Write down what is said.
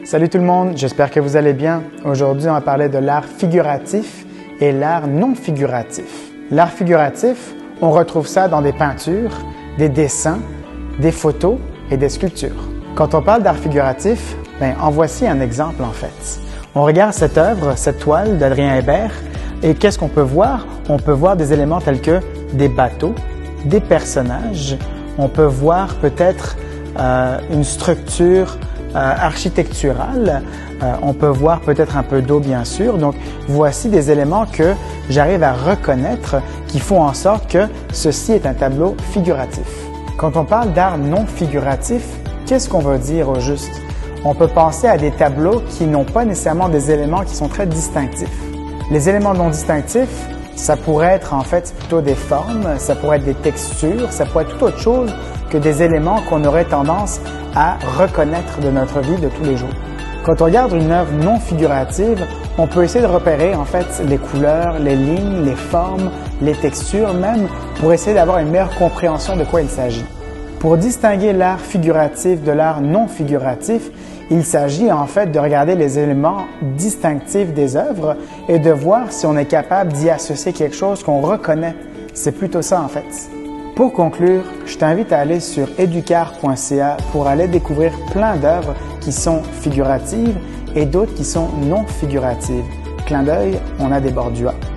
Salut tout le monde, j'espère que vous allez bien. Aujourd'hui, on va parler de l'art figuratif et l'art non figuratif. L'art figuratif, on retrouve ça dans des peintures, des dessins, des photos et des sculptures. Quand on parle d'art figuratif, en voici un exemple en fait. On regarde cette œuvre, cette toile d'Adrien Hébert et qu'est-ce qu'on peut voir? On peut voir des éléments tels que des bateaux, des personnages, on peut voir peut-être une structure architecturale, on peut voir peut-être un peu d'eau bien sûr. Donc voici des éléments que j'arrive à reconnaître qui font en sorte que ceci est un tableau figuratif. Quand on parle d'art non figuratif, qu'est-ce qu'on veut dire au juste? On peut penser à des tableaux qui n'ont pas nécessairement des éléments qui sont très distinctifs. Les éléments non distinctifs, ça pourrait être en fait plutôt des formes, ça pourrait être des textures, ça pourrait être tout autre chose que des éléments qu'on aurait tendance à reconnaître de notre vie de tous les jours. Quand on regarde une œuvre non figurative, on peut essayer de repérer en fait les couleurs, les lignes, les formes, les textures même pour essayer d'avoir une meilleure compréhension de quoi il s'agit. Pour distinguer l'art figuratif de l'art non figuratif, il s'agit en fait de regarder les éléments distinctifs des œuvres et de voir si on est capable d'y associer quelque chose qu'on reconnaît. C'est plutôt ça en fait. Pour conclure, je t'invite à aller sur educar.ca pour aller découvrir plein d'œuvres qui sont figuratives et d'autres qui sont non figuratives. Clin d'œil, on a des bordures.